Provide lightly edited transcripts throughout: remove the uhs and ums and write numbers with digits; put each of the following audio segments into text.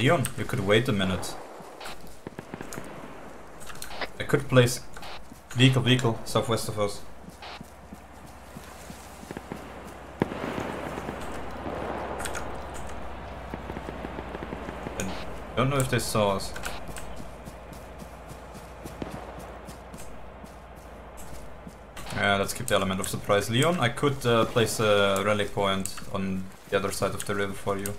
Leon, you could wait a minute. I could place vehicle southwest of us. I don't know if they saw us. Let's keep the element of surprise. Leon, I could place a rally point on the other side of the river for you.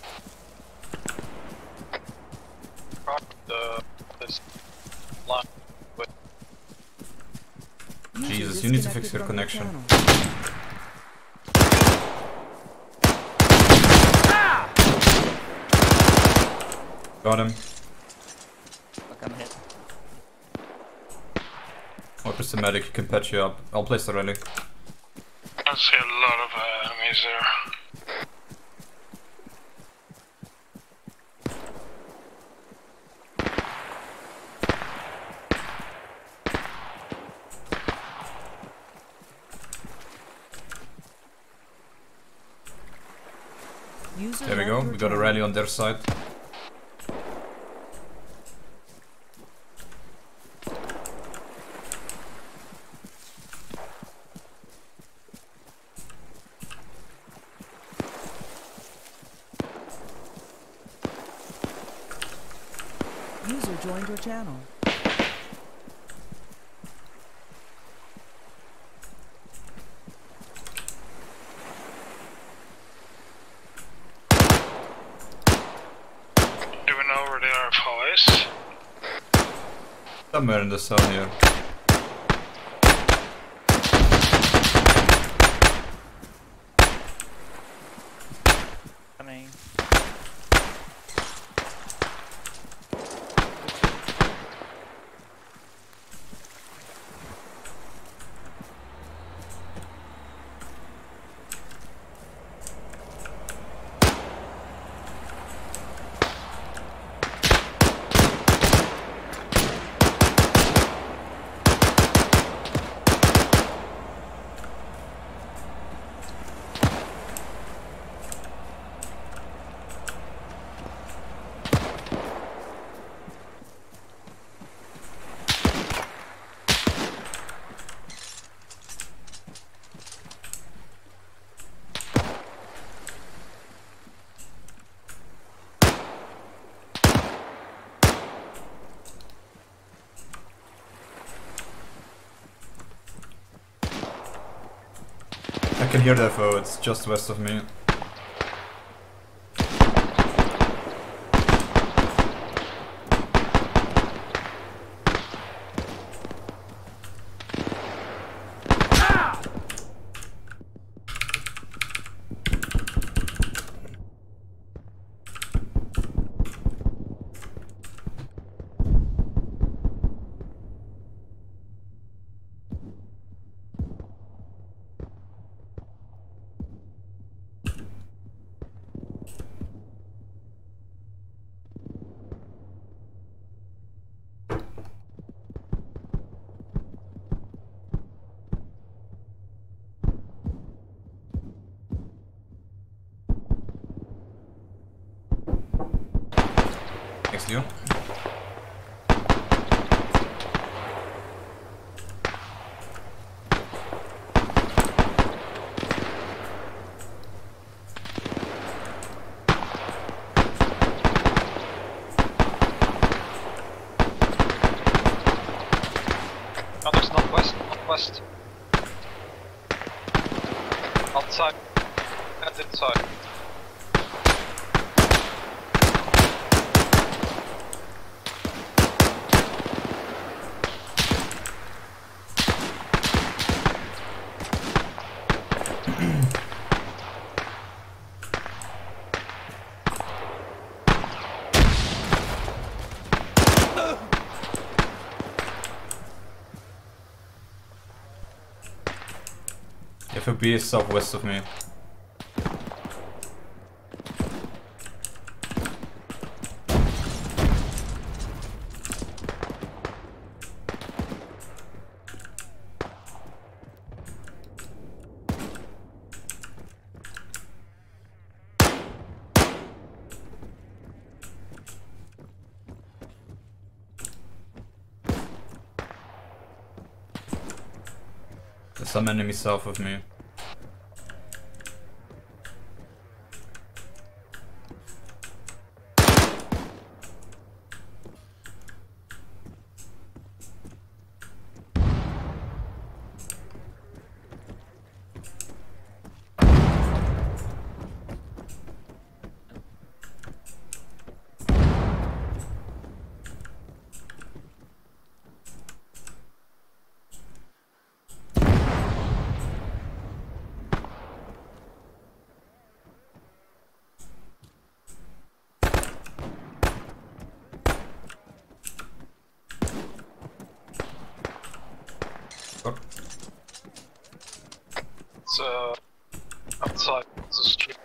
Jesus, you need to fix your connection. Got him. Fuck, I'm hit. Or just a medic, you can patch you up. I'll place the rally. I see a lot of enemies there. There we go, we got a rally on their side. User joined your channel. Do we know where the RFO is? Somewhere in the zone here. Coming. I can hear the foe, it's just west of me. Thanks, Leon. Others northwest, northwest. Outside. And inside. FOB is southwest of me. some enemies south of me. It's outside the street.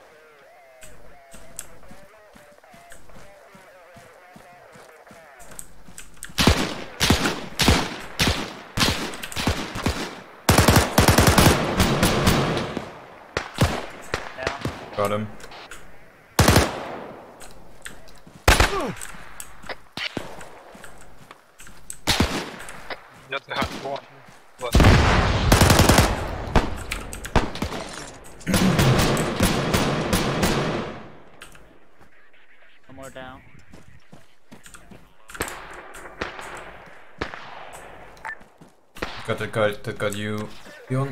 Down. Got him. Yeah, they had one. But One more down. Got the guy that got you, Leon.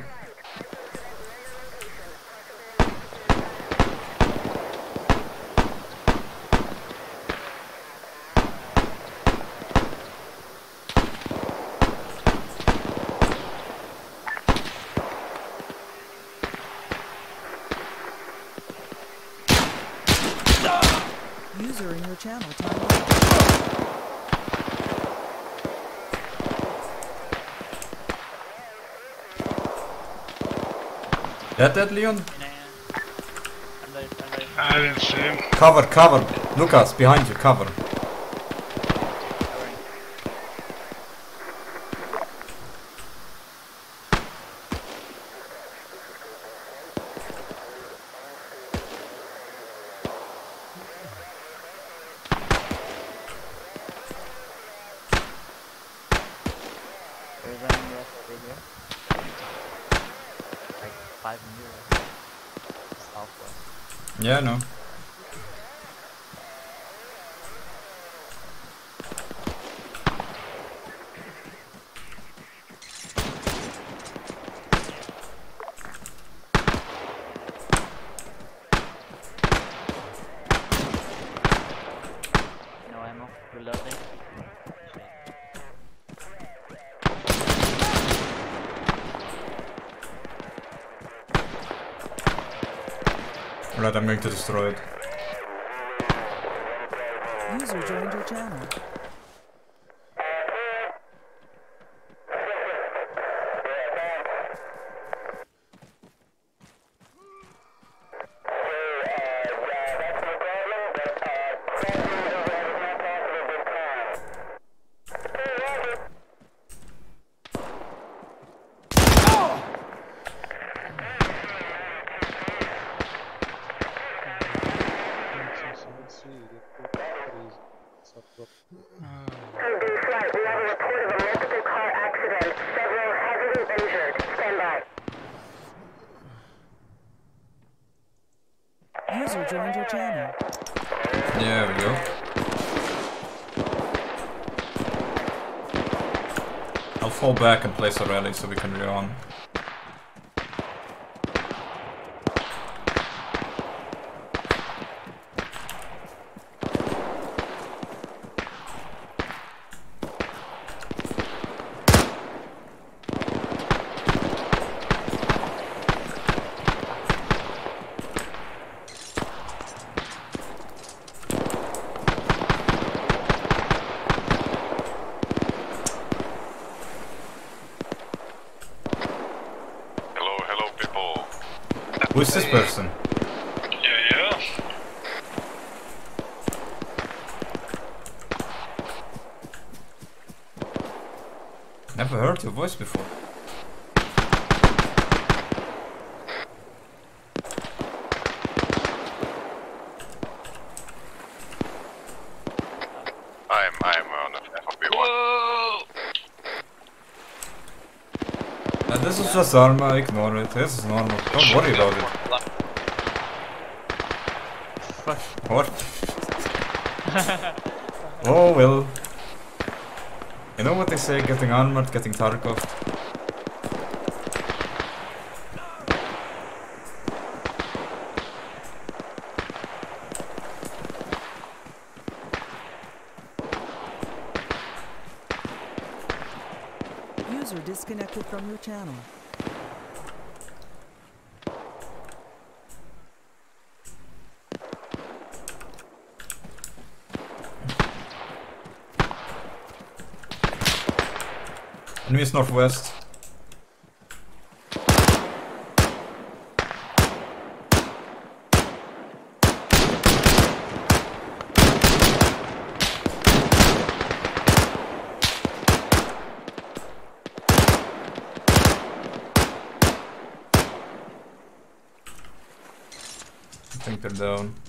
User in your channel timed out. That Leon? I didn't see him. Cover, cover. Lucas, behind you, cover. Covering. There's an US over here. Like 5 meters. Southwest. Yeah, no. No ammo. Reloading. Right, I'm going to destroy it. User joined your channel. Flight, we have a report of a multiple car accident. Several heavily injured. Stand by. User joined your channel. There we go. I'll fall back and place a rally so we can re-on. Hello, people. Who is this person? Yeah. Never heard your voice before. I'm on the FOB1. whoa! This is just armor, ignore it. This is normal. Don't worry about it. What? Oh well. You know what they say, getting armored, getting Tarkov. User disconnected from your channel. Enemies northwest. I think they're down.